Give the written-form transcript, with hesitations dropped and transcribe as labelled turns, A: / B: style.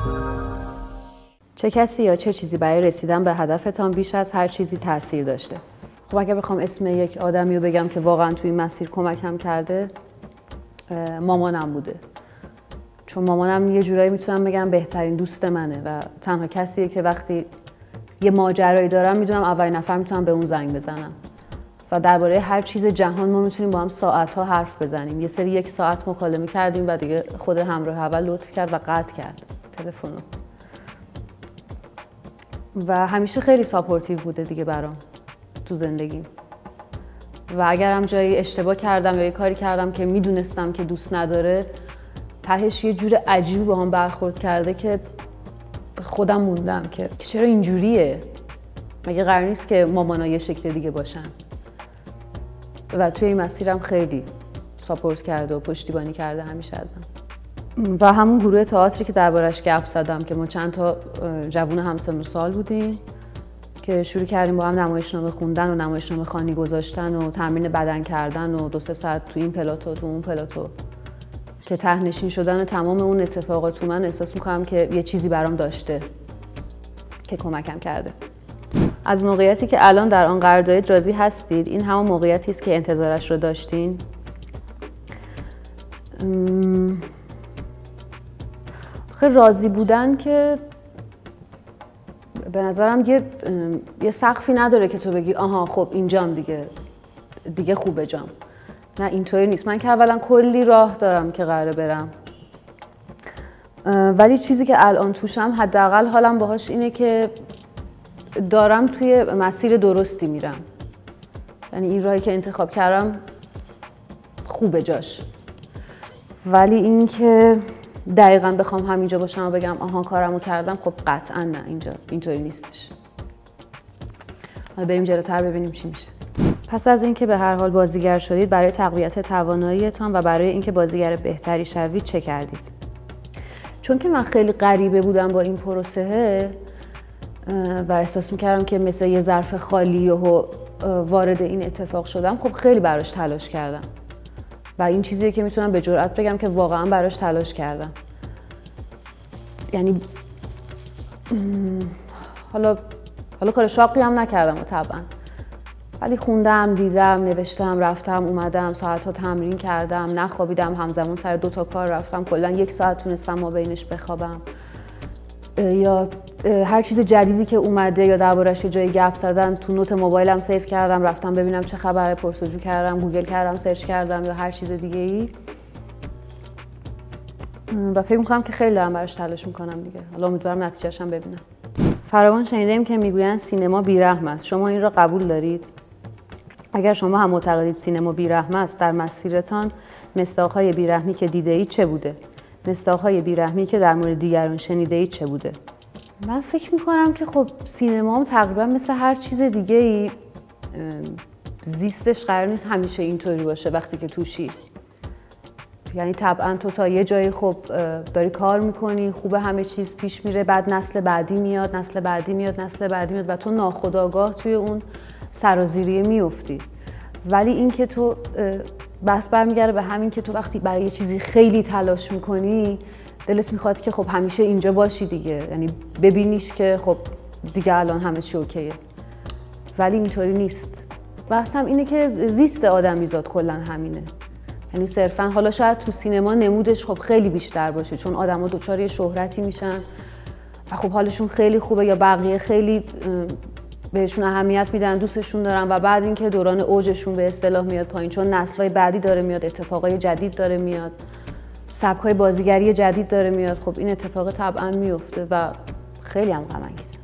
A: چه کسی یا چه چیزی برای رسیدن به هدفتان بیش از هر چیزی تاثیر داشته؟ خب اگه بخوام اسم یک آدمی رو بگم که واقعا توی این مسیر کمکم کرده، مامانم بوده. چون مامانم یه جورایی میتونم بگم بهترین دوست منه و تنها کسیه که وقتی یه ماجرایی دارم میدونم اولین نفر میتونم به اون زنگ بزنم و درباره هر چیز جهان ما میتونیم با هم ساعت‌ها حرف بزنیم. یه سری 1 ساعت مکالمه کردیم و دیگه خود همراه اول لطف کرد و قطع کرد تلفنو. و همیشه خیلی ساپورتیو بوده دیگه برام تو زندگیم. و اگرم جایی اشتباه کردم یا یه کاری کردم که میدونستم که دوست نداره، تهش یه جور عجیبی با هم برخورد کرده که خودم موندم که چرا اینجوریه؟ مگه قرار نیست که مامانا یه شکل دیگه باشن؟ و توی این مسیرم خیلی ساپورت کرده و پشتیبانی کرده همیشه ازم. و همون گروه تئاتری که دربارش گپ زدم که ما چند تا جوون همسن و سال بودیم که شروع کردیم با هم نمایشنامه خوندن و نمایشنامه خوانی گذاشتن و تمرین بدن کردن و 2-3 ساعت تو این پلاتو تو اون پلاتو که ته‌نشین شدن تمام اون اتفاقات تو من احساس میکنم که یه چیزی برام داشته که کمکم کرده. از موقعیتی که الان در آن قرار دارید راضی هستید؟ این همون موقعیتی است که انتظارش رو داشتین؟ خیلی راضی بودن که به نظرم یه سقفی نداره که تو بگی آها خب اینجام دیگه خوبه جام. نه اینطوری نیست. من که اولا کلی راه دارم که قراره برم، ولی چیزی که الان توشم حداقل حالم باهاش اینه که دارم توی مسیر درستی میرم. یعنی این راهی که انتخاب کردم خوبه جاش. ولی این که دقیقاً بخوام همینجا باشم و بگم آها کارمو کردم، خب قطعاً نه، اینطوری نیستش. حالا بریم جلوتر ببینیم چی میشه. پس از اینکه به هر حال بازیگر شدید، برای تقویت تواناییتان و برای اینکه بازیگر بهتری شوید چه کردید؟ چون که من خیلی غریبه بودم با این پروسه و احساس میکردم که مثل یه ظرف خالی و وارد این اتفاق شدم، خب خیلی براش تلاش کردم و این چیزیه که میتونم به جرئت بگم که واقعا براش تلاش کردم. یعنی حالا کار شاقی هم نکردم طبعا، ولی خوندم، دیدم، نوشتم، رفتم، اومدم، ساعت‌ها تمرین کردم، نخوابیدم، همزمان سر 2 تا کار رفتم، کلاً 1 ساعت تونستم ما بینش بخوابم. یا هر چیز جدیدی که اومده یا دربارش یه جایی گپ زدن، تو نوت موبایلم سیو کردم، رفتم ببینم چه خبره، پرسجو کردم، گوگل کردم، سرچ کردم یا هر چیز دیگه‌ای. و فکر می‌کنم که خیلی دارم براش تلاش می‌کنم دیگه. حالا امیدوارم نتیجه‌اش هم ببینم. فراوان شنیدیم که میگویند سینما بی‌رحم است. شما این را قبول دارید؟ اگر شما هم معتقدید سینما بی‌رحم است، در مسیرتان مصداق‌های بی‌رحمی که دیده‌اید چه بوده؟ مصداق‌های بی‌رحمی که در مورد دیگران شنیده‌اید چه بوده؟ من فکر می‌کنم که خب سینما هم تقریبا مثل هر چیز دیگه‌ای زیستش قرار نیست همیشه اینطوری باشه وقتی که توشی. یعنی طبعا تو تا یه جایی خب داری کار میکنی، خوبه همه چیز پیش میره، بعد نسل بعدی میاد و تو ناخودآگاه توی اون سرازیریه میفتی. ولی این که تو بس برمیگرده به همین که تو وقتی برای یه چیزی خیلی تلاش میکنی، دلت میخواد که خب همیشه اینجا باشی دیگه، یعنی ببینیش که خب دیگه الان همه چی اوکیه. ولی اینطوری نیست. بحث هم اینه که زیست آدمیزاد کلا همینه. یعنی صرفا حالا شاید تو سینما نمودش خب خیلی بیشتر باشه چون آدما دچار یه شهرتی میشن و خب حالشون خیلی خوبه یا بقیه خیلی بهشون اهمیت میدن، دوستشون دارن و بعد اینکه دوران اوجشون به اصطلاح میاد پایین چون نسل‌های بعدی داره میاد، اتفاقای جدید داره میاد، سبک‌های بازیگری جدید داره میاد، خب این اتفاق طبعا میفته و خیلی هم غم انگیزه.